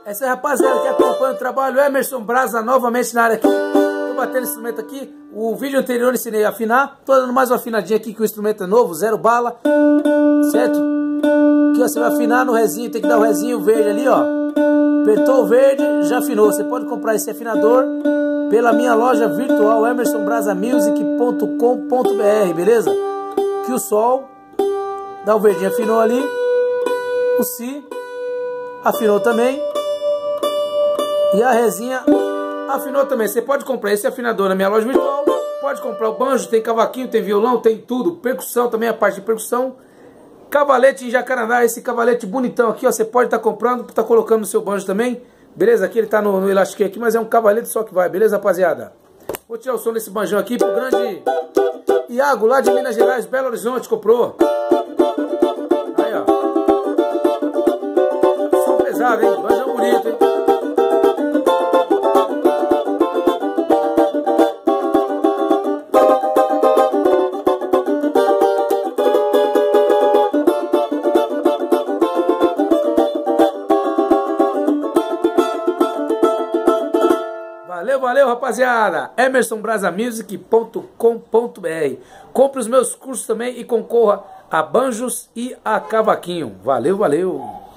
Essa rapaziada que acompanha o trabalho, Emerson Brasa novamente na área aqui. Tô batendo esse instrumento aqui. O vídeo anterior eu ensinei a afinar. Tô dando mais uma afinadinha aqui que o instrumento é novo, 0 bala. Certo? Aqui ó, você vai afinar no rezinho, tem que dar o rezinho verde ali, ó. Apertou o verde, já afinou. Você pode comprar esse afinador pela minha loja virtual emersonbrasamusic.com.br, beleza? Que o sol dá o verdinho, afinou ali. O si afinou também. E a rezinha afinou também. Você pode comprar esse afinador na minha loja virtual. Pode comprar o banjo, tem cavaquinho, tem violão, tem tudo. Percussão também, a parte de percussão. Cavalete em jacarandá, esse cavalete bonitão aqui, ó. Você pode estar comprando, tá colocando no seu banjo também. Beleza? Aqui ele tá no elástico aqui, mas é um cavalete só que vai. Beleza, rapaziada? Vou tirar o som desse banjão aqui pro grande Iago, lá de Minas Gerais, Belo Horizonte, comprou. Aí, ó. Som pesado, hein? Banjão bonito, hein? Valeu, rapaziada. emersonbrasamusic.com.br. Compre os meus cursos também e concorra a banjos e a cavaquinho. Valeu.